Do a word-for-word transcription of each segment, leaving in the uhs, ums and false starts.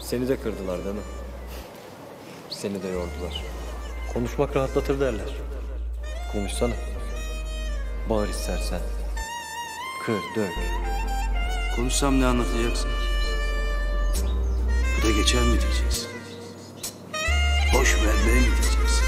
Seni de kırdılar değil mi? Seni de yordular. Konuşmak rahatlatır derler. Konuşsana. Bağır istersen. Kır, dök. Konuşsam ne anlatacaksın? Bu da geçer mi diyeceksin? Boş ver be mi diyeceksin?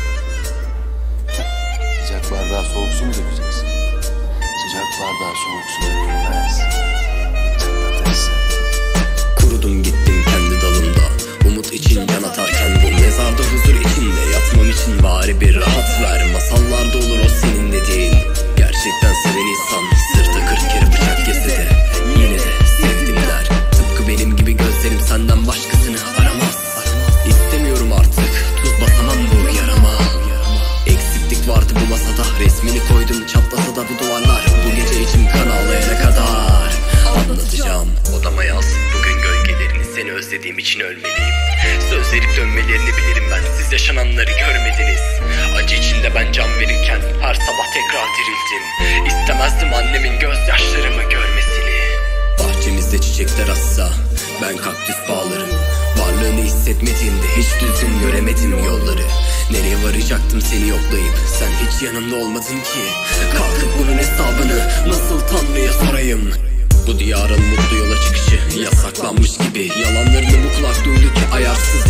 Sıcak bardağa soğuk su mu dökeceksin? Sıcak bardağa soğuk su dökülmez. Çatlatırsın. Kurudum gittim kendi dalımda, umut için can atarken bu mezarda huzur içinde yatmam için bari bir rahat ver. Masallarda olur o senin dediğin. Gerçekten seven insan sırta kırk kere bıçak kesse de yine de sevdim der. Tıpkı benim gibi gözlerim senden başkasını aramaz. İstemiyorum artık, tuz basamam bu yarama. Eksiklik vardı bu masada, resmini koydum çatlasa da bu duvarlar. Bu gece içim kan ağlayana kadar anlatacağım. Odama yaz bugün gölgelerini, seni özlediğim için ölmeliyim. Söz verip dönmelerini bilirim ben, siz yaşananları görmediniz. Acı içinde ben can verirken her sabah tekrar dirildim. İstemezdim annemin gözyaşlarımı görmesini. Bahçemizde çiçekler açsa ben kaktüs bağlarım. Varlığını hissetmediğimde hiç düzgün göremedim yolları. Nereye varacaktım seni yoklayıp, sen hiç yanımda olmadın ki. Kalkıp bunun hesabını nasıl Tanrı'ya sorayım? Bu diyarın mutlu yola çıkışı yasaklanmış gibi. Yalanlarını bu kulak duydu ki ayarsız